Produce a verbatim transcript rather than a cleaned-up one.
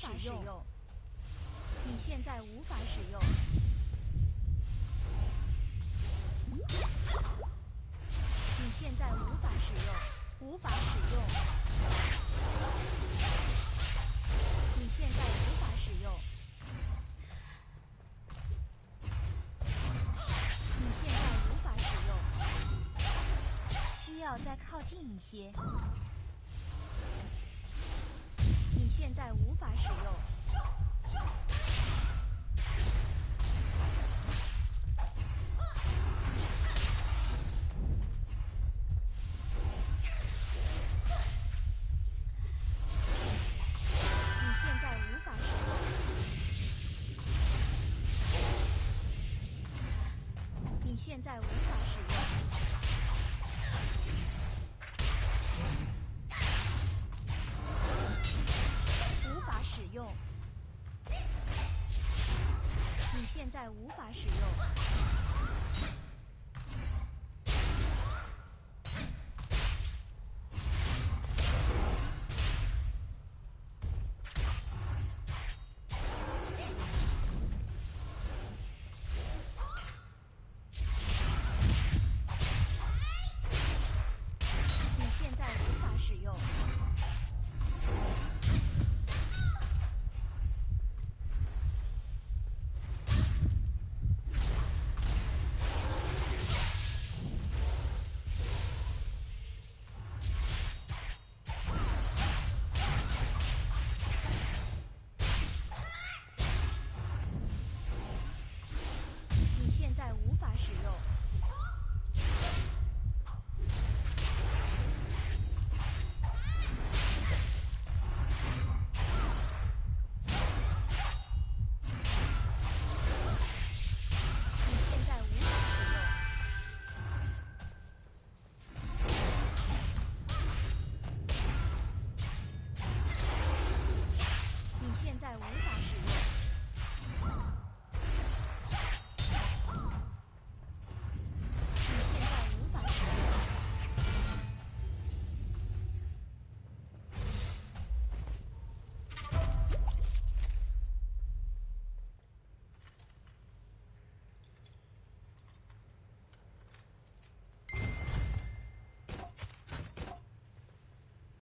使用。你现在无法使用。你现在无法使用，无法使用。你现在无法使用。你现在无法使用，需要再靠近一些。你现在无法使用。你现在无法使用。无法使用。你现在无法使用。